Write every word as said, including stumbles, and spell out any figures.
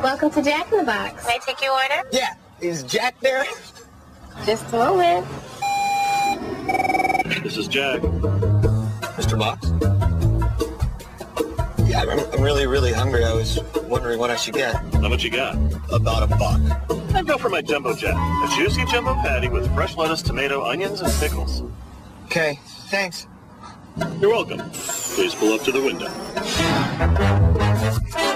Welcome to Jack in the Box. May I take your order? Yeah. Is Jack there? Just a moment. This is Jack. Mister Box? Yeah, I'm, I'm really, really hungry. I was wondering what I should get. How much you got? About a buck. I'd go for my Jumbo Jack. A juicy jumbo patty with fresh lettuce, tomato, onions, and pickles. Okay, thanks. You're welcome. Please pull up to the window.